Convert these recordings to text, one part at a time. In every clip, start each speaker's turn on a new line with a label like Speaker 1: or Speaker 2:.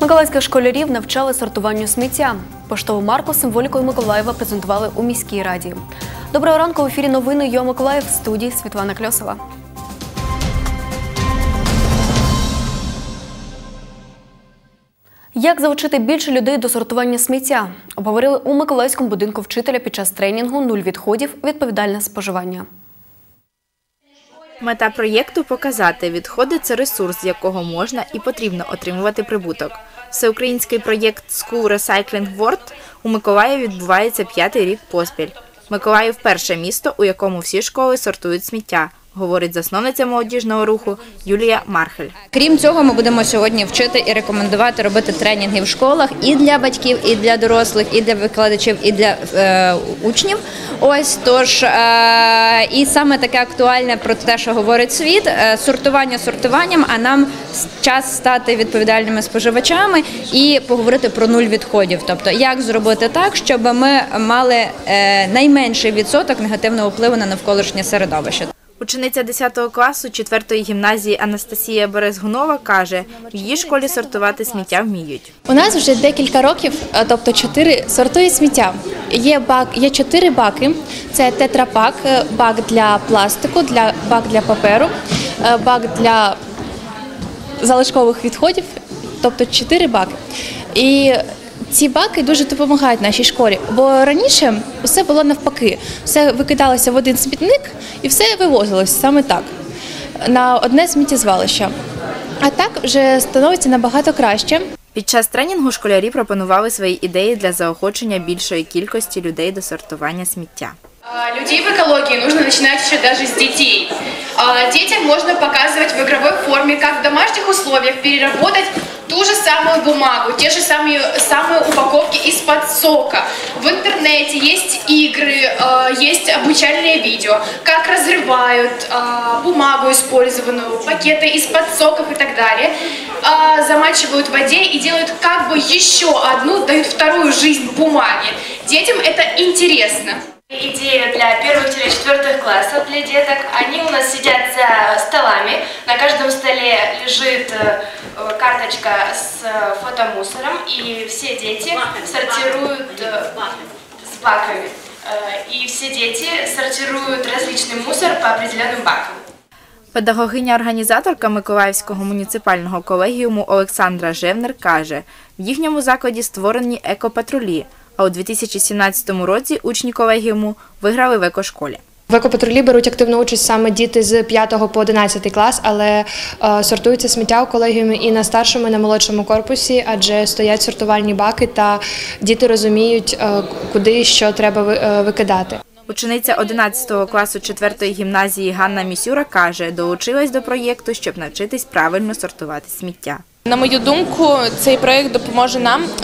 Speaker 1: Миколаївських школярів навчали сортуванню сміття. Поштову марку з символікою Миколаєва презентували у міській раді. Доброго ранку, в ефірі новини «ЮА Миколаїв», в студії Світлана Кльосова. Як залучити більше людей до сортування сміття? Обговорили у Миколаївському будинку вчителя під час тренінгу «Нуль відходів. Відповідальне споживання».
Speaker 2: Мета проєкту – показати, відходи – це ресурс, з якого можна і потрібно отримувати прибуток. Всеукраїнський проєкт School Recycling World у Миколаєві відбувається 5-й рік поспіль. Миколаїв – перше місто, у якому всі школи сортують сміття, говорить засновниця молодіжного руху Юлія Мархель.
Speaker 3: Крім цього, ми будемо сьогодні вчити і рекомендувати робити тренінги в школах і для батьків, і для дорослих, і для викладачів, і для учнів. Ось, тож, і саме таке актуальне про те, що говорить світ, сортування сортуванням, а нам час стати відповідальними споживачами і поговорити про нуль відходів. Тобто, як зробити так, щоб ми мали найменший відсоток негативного впливу на навколишнє середовище.
Speaker 2: Учениця 10 класу 4-ї гімназії Анастасія Березгунова каже, в її школі сортувати сміття вміють.
Speaker 4: У нас вже декілька років, тобто 4, сортують сміття. Є 4 баки. Це тетрапак, бак для пластику, бак для паперу, бак для залишкових відходів, тобто 4 баки. І ці баки дуже допомагають нашій школі, бо раніше все було навпаки. Все викидалося в один смітник і все вивозилося саме так, на одне сміттєзвалище. А так вже становиться набагато краще.
Speaker 2: Під час тренінгу школярі пропонували свої ідеї для заохочення більшої кількості людей до сортування сміття.
Speaker 5: Людей в экологии нужно начинать еще даже с детей. Детям можно показывать в игровой форме, как в домашних условиях переработать ту же самую бумагу, те же самые упаковки из-под сока. В интернете есть игры, есть обучальные видео, как разрывают бумагу использованную, пакеты из-под соков и так далее, замачивают в воде и делают как бы еще одну, дают вторую жизнь бумаге. Детям это интересно.
Speaker 6: Идея для 1-4 классов для деток. Они у нас сидят за столами. На каждом столе лежит карточка с фотомусором. И все дети сортируют с баками. И все дети сортируют различный мусор по определенным бакам.
Speaker 2: Педагогиня-організаторка Миколаївського муніципального колегіуму Олександра Жевнер каже, в їхньому закладі створені екопатрулі, а у 2017 році учні колегіуму виграли в екошколі.
Speaker 7: В екопатрулі беруть активну участь саме діти з 5 по 11 клас, але сортується сміття у колегіумі і на старшому, і на молодшому корпусі, адже стоять сортувальні баки та діти розуміють, куди і що треба викидати.
Speaker 2: Учениця 11 класу 4-ї гімназії Ганна Місюра каже, долучилась до проєкту, щоб навчитись правильно сортувати сміття.
Speaker 8: На мою думку, цей проєкт допоможе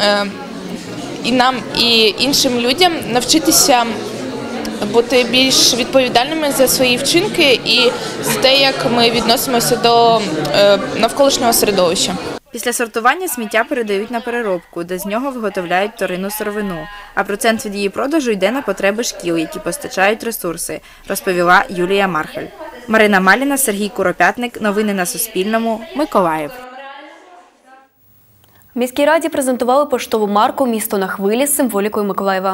Speaker 8: нам і іншим людям навчитися бути більш відповідальними за свої вчинки і за те, як ми відносимося до навколишнього середовища.
Speaker 2: Після сортування сміття передають на переробку, де з нього виготовляють вторинну сировину, а процент від її продажу йде на потреби шкіл, які постачають ресурси, розповіла Юлія Мархель. Марина Маліна, Сергій Куропятник. Новини на Суспільному. Миколаїв.
Speaker 1: В міській раді презентували поштову марку «Місто на хвилі» з символікою Миколаєва.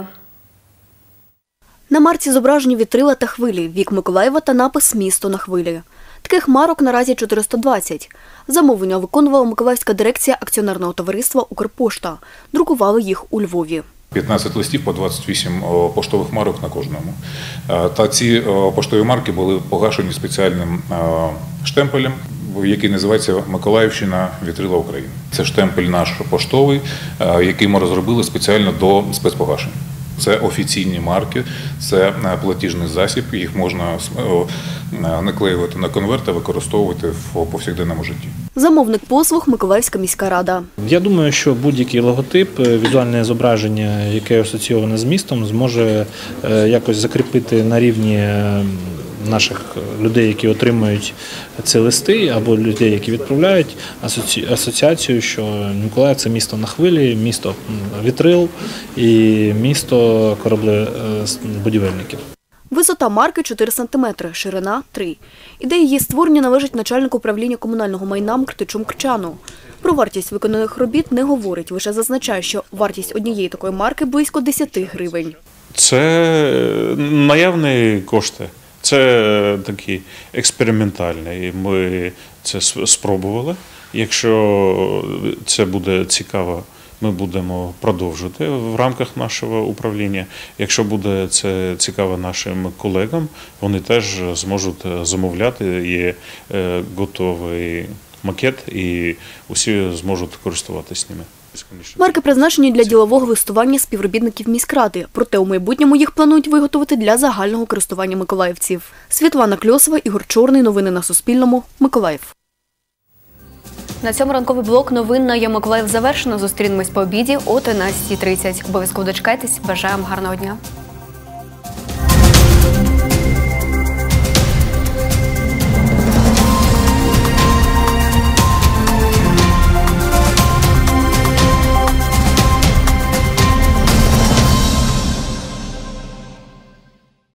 Speaker 1: На марці зображені вітрила та хвилі, вік Миколаєва та напис «Місто на хвилі». Таких марок наразі 420. Замовлення виконувала Миколаївська дирекція акціонерного товариства «Укрпошта». Друкували їх у Львові.
Speaker 9: 15 листів по 28 поштових марок на кожному. Та ці поштові марки були погашені спеціальним штемпелем, який називається «Миколаївщина. Вітрила України». Це штемпель наш поштовий, який ми розробили спеціально до спецпогашень. Це офіційні марки, це платіжний засіб, їх можна наклеювати на конверти, використовувати в повсякденному житті.
Speaker 1: Замовник послуг – Миколаївська міська рада.
Speaker 10: Я думаю, що будь-який логотип, візуальне зображення, яке асоційоване з містом, зможе якось закріпити на рівні наших людей, які отримують ці листи, або людей, які відправляють, асоціацію, що Миколаїв – це місто на хвилі, місто вітрил і місто кораблебудівельників.
Speaker 1: Висота марки – 4 см, ширина – 3. Ідея її створення належить начальнику управління комунального майна Микртичу Мкрчану. Про вартість виконаних робіт не говорить, лише зазначає, що вартість однієї такої марки близько 10 гривень.
Speaker 11: Це наявні кошти, це такі експериментальні. Ми це спробували. Якщо це буде цікаво, ми будемо продовжувати в рамках нашого управління. Якщо буде це цікаво нашим колегам, вони теж зможуть замовляти, є готовий макет і усі зможуть користуватися ними.
Speaker 1: Марки призначені для ділового листування співробітників міськради, проте у майбутньому їх планують виготовити для загального користування миколаївців. Світлана Кльосова, Ігор Чорний. Новини на Суспільному. Миколаїв. На цьому ранковий блок новин на «Я Миколаїв» завершено. Зустрінемось по обіді о 13:30. Обов'язково дочекайтесь. Бажаємо гарного дня.